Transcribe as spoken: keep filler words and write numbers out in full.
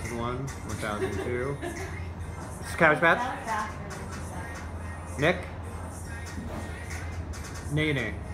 thousand one, one thousand two. This is Cabbage Patch. Nick? Nene.